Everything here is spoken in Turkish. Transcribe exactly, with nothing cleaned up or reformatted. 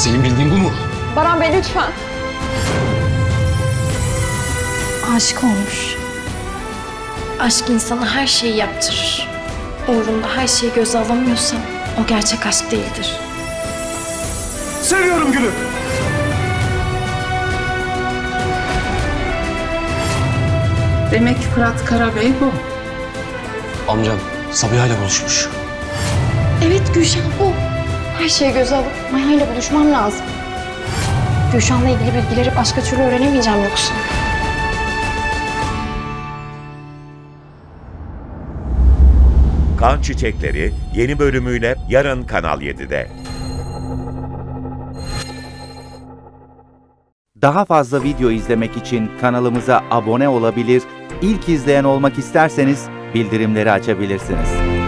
Senin bildiğin bu mu? Baran Bey lütfen. Aşık olmuş. Aşk insana her şeyi yaptırır. Uğrunda her şeyi göze alamıyorsan o gerçek aşk değildir. Seviyorum Gül'ü. Demek Fırat Karabey bu. Amcam Sabiha ile buluşmuş. Evet Gülşen bu. Her şeyi göze alıp Maya ile buluşmam lazım. Gülşen'le ilgili bilgileri başka türlü öğrenemeyeceğim yoksa. Kan Çiçekleri yeni bölümüyle yarın Kanal yedide. Daha fazla video izlemek için kanalımıza abone olabilir, ilk izleyen olmak isterseniz bildirimleri açabilirsiniz.